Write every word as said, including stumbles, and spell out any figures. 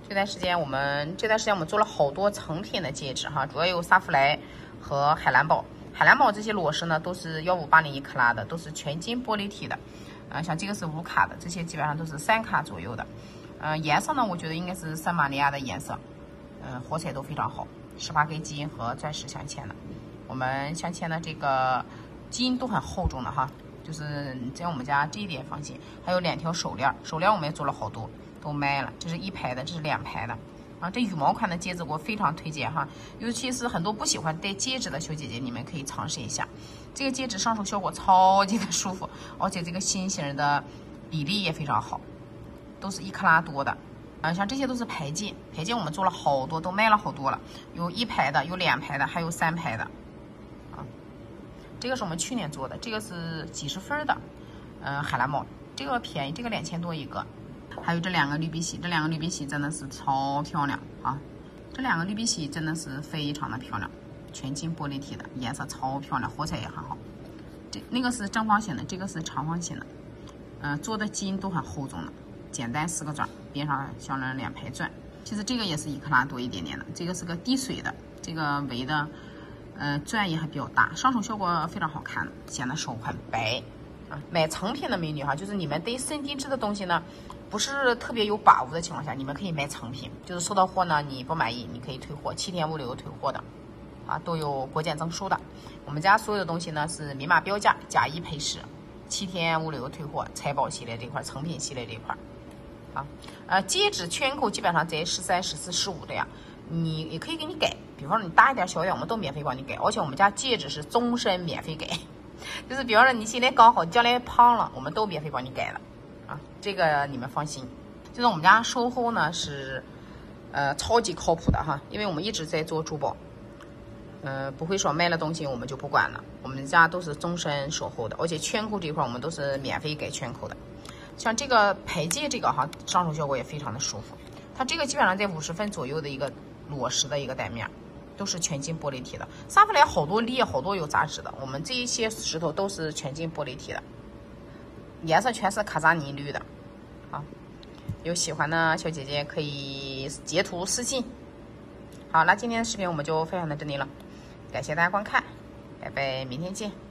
这段时间我们这段时间我们做了好多成品的戒指哈，主要有萨芙莱和海蓝宝。海蓝宝这些裸饰呢都是幺五八零一克拉的，都是全金玻璃体的。嗯、呃，像这个是五卡的，这些基本上都是三卡左右的。嗯、呃，颜色呢我觉得应该是圣玛利亚的颜色，嗯、呃，火彩都非常好，十八 K 基因和钻石镶嵌的。我们镶嵌的这个基因都很厚重的哈，就是在我们家这一点放心。还有两条手链，手链我们也做了好多。都卖了，这是一排的，这是两排的啊。这羽毛款的戒指我非常推荐哈，尤其是很多不喜欢戴戒指的小姐姐，你们可以尝试一下。这个戒指上手效果超级的舒服，而且这个心形的比例也非常好，都是一克拉多的。啊，像这些都是排戒，排戒我们做了好多，都卖了好多了，有一排的，有两排的，还有三排的。啊，这个是我们去年做的，这个是几十分的，嗯、呃，海蓝宝，这个便宜，这个两千多一个。还有这两个绿碧玺，这两个绿碧玺真的是超漂亮啊！这两个绿碧玺真的是非常的漂亮，全金玻璃体的，颜色超漂亮，火彩也很好。这那个是正方形的，这个是长方形的，嗯、呃，做的基因都很厚重的，简单四个钻，边上镶了两排钻。其实这个也是一克拉多一点点的，这个是个滴水的，这个围的，呃，钻也还比较大，上手效果非常好看，显得手很白啊。买成品的美女哈，就是你们对深定制的东西呢。不是特别有把握的情况下，你们可以买成品，就是收到货呢你不满意，你可以退货，七天物流退货的，啊，都有国检证书的。我们家所有的东西呢是明码标价，假一赔十，七天物流退货。财宝系列这块，成品系列这块，啊，呃，戒指圈口基本上在十三、十四、十五的呀，你也可以给你改，比方说你大一点、小一点，我们都免费帮你改，而且我们家戒指是终身免费改，就是比方说你现在刚好，将来胖了，我们都免费帮你改了。啊，这个你们放心，就是我们家售后呢是，呃，超级靠谱的哈，因为我们一直在做珠宝，呃，不会说卖了东西我们就不管了，我们家都是终身售后的，而且圈口这块我们都是免费改圈口的。像这个排戒这个哈，上手效果也非常的舒服，它这个基本上在五十分左右的一个裸石的一个带面，都是全金玻璃体的。萨芙莱好多裂，好多有杂质的，我们这一些石头都是全金玻璃体的。颜色全是卡扎尼绿的，好，有喜欢的小姐姐可以截图私信。好，那今天的视频我们就分享到这里了，感谢大家观看，拜拜，明天见。